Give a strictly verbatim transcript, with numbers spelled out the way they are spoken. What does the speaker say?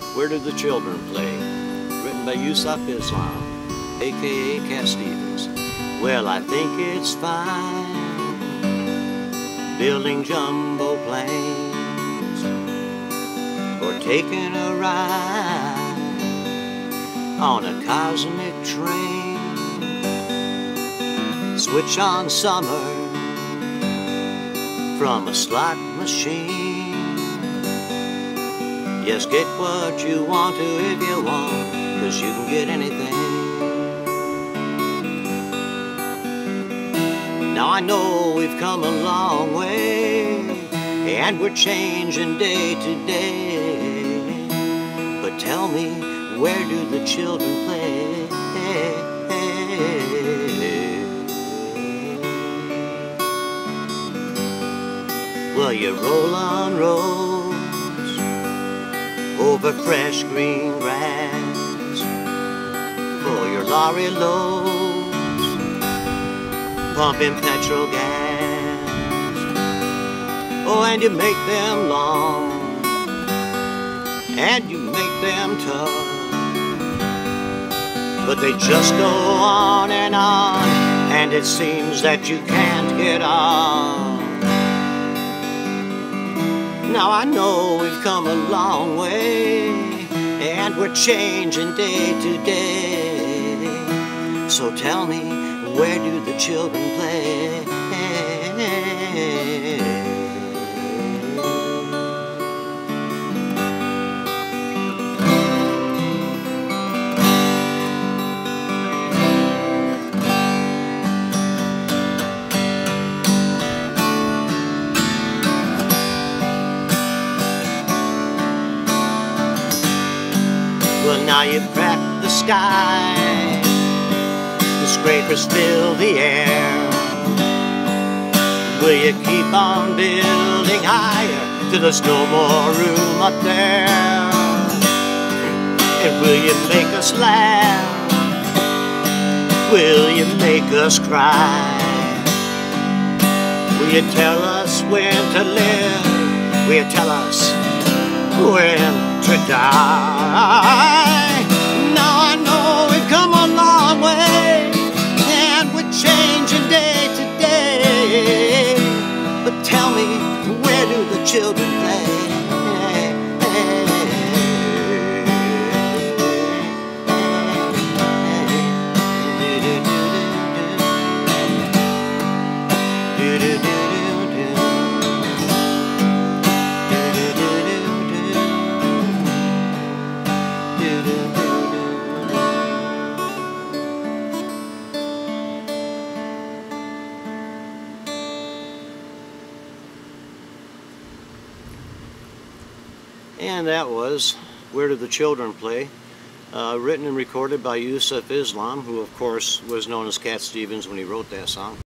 Where Do the Children Play? Written by Yusuf Islam, aka Cat Stevens. Well, I think it's fine building jumbo planes or taking a ride on a cosmic train. Switch on summer from a slot machine. Yes, get what you want to if you want, 'cause you can get anything. Now I know we've come a long way, and we're changing day to day. But tell me, where do the children play? Well, you roll on roads over fresh green grass for your lorry loads, pumping petrol gas. Oh, and you make them long, and you make them tough, but they just go on and on, and it seems that you can't get off. Now I know we've come a long way, and we're changing day to day. So tell me, where do the children play? Well, now you've cracked the sky, the scrapers fill the air. Will you keep on building higher till there's no more room up there? And will you make us laugh? Will you make us cry? Will you tell us when to live? Will you tell us when to die? Now I know we've come a long way, and we're changing day to day. But tell me, where do the children play? And that was Where Do the Children Play? Uh, written and recorded by Yusuf Islam, who of course was known as Cat Stevens when he wrote that song.